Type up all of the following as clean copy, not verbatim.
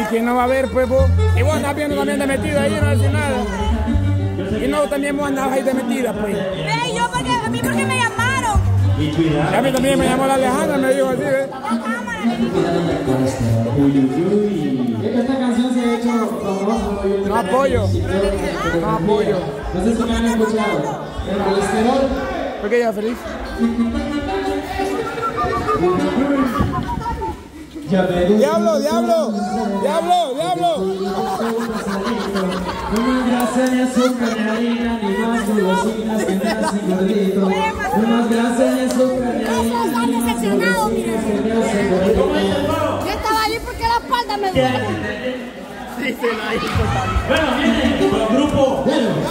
quién no va a ver, pues vos. Y vos andás viendo también de metida ahí, no decís nada. Y no, también vos andabas ahí de metida, pues. Ve, yo porque, a mí porque me llamaron. Y a mí también me llamó la Alejandra, me dijo así, ¿ves? Esta canción se ha hecho famosa. No apoyo. No apoyo. No sé si me han escuchado. El colesterol. ¿Por qué ella feliz? ¡Diablo, diablo! ¡Diablo, diablo! No más grasa ni azúcar ni harina, ni más golosinas que me hacen gordito. No más grasa ni azúcar ni harina, ni más golosinas que me hacen gordito. Yo estaba ahí porque la espalda me duele. Sí, se la hizo. Bueno, viene el grupo.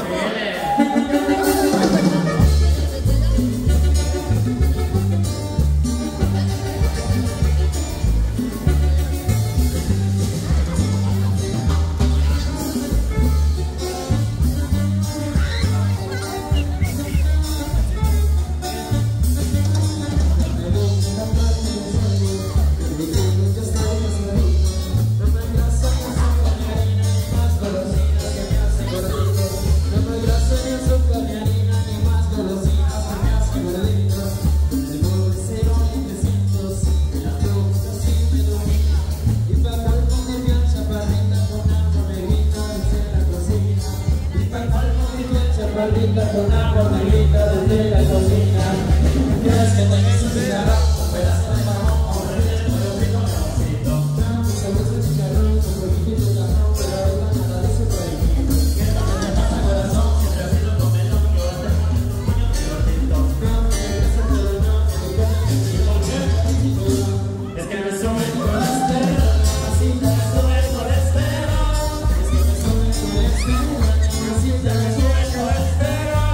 Con agua negrita desde la cocina. Quieres que te des un cigarro, un pedazo de jamón, o un poquito mejorcito. Dame sabroso chicharrón, un poquitito de jamón, pero ahorita nada de eso prohibido. ¿Qué es lo que te pasa, corazón? Siempre has sido comelón, y ahora te pones un puño de gordito. Dame ese pelotón, que te pones es que me sube el colesterol, mamacita, me sube el colesterol. Es que me sube el colesterol, mamacita, me sube el colesterol.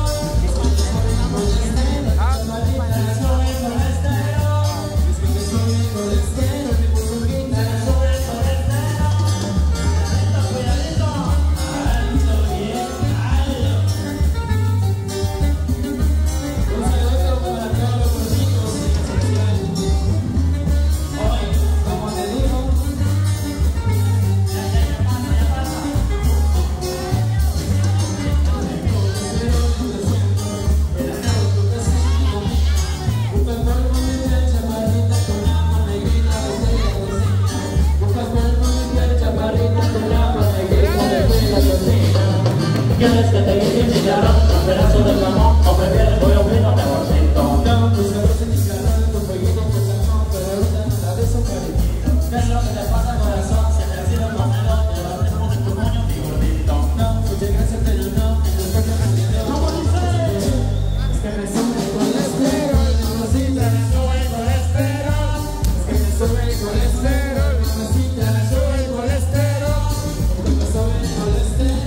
¿Quieres que te guise un chicharrón, un pedazo de jamón, o prefieres voy a un vino mejorcito? No, pues me gusta el chicharrón, un poquito de jamón, pero ahorita nada de eso parecido. ¿Qué es lo que te pasa, corazón? Si te has sido comelón, y ahora te pones tu puño y gordito. No, muchas gracias, pero no, en el coche me olvidó. ¿Cómo dice? Es que me sube el colesterol, mamacita, me sube el colesterol. Es que me sube el colesterol, mamacita, me sube el colesterol. Es que me sube el colesterol.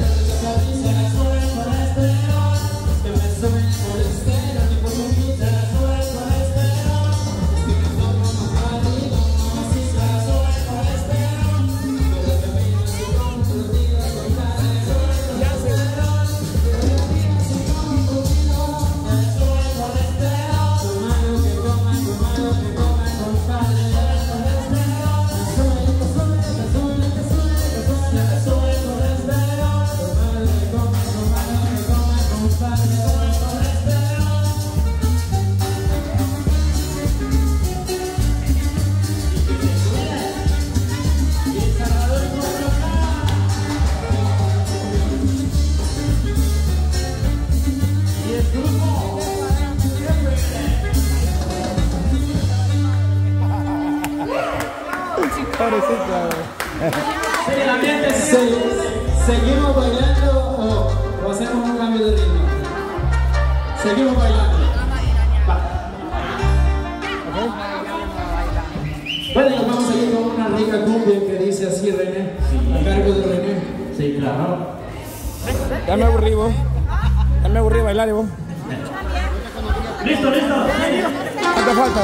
¿Seguimos bailando o hacemos un cambio de ritmo? Seguimos bailando. Va. Bueno, nos vamos a ir con una rica cumbia que dice así, René. A cargo de René. Sí, claro. Ya me aburrí, vos. Ya me aburrí bailar, vos. Listo, listo. ¿Cuánto falta?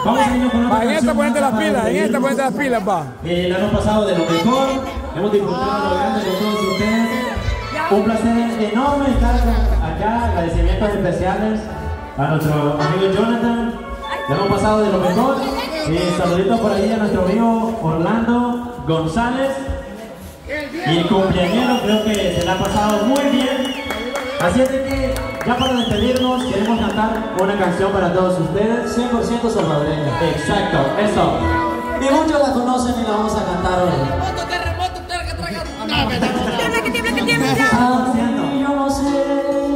Vamos a irnos con otra Va, en esta canción ponete más las pilas, para en esta despedirnos. ponete las pilas, va. El año pasado de lo mejor, hemos disfrutado lo grande con todos ustedes. Un placer enorme estar acá, agradecimientos especiales a nuestro amigo Jonathan. Le hemos pasado de lo mejor. Saluditos por ahí a nuestro amigo Orlando González. Y el cumpleañero creo que se le ha pasado muy bien. Así es de que ya para despedirnos queremos cantar una canción para todos ustedes. 100% salvadoreña. Exacto, eso. Y muchos la conocen y la vamos a cantar hoy. Tiembla, que tiembla, que tiembla. Ay, yo no sé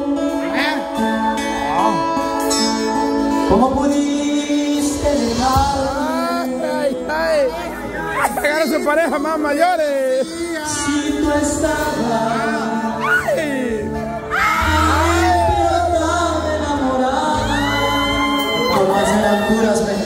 cómo pudiste dejar Ay, ay. Pegar a su pareja más mayores. si tú estabas Ay. tan enamorada. Por más eran puras mentiras.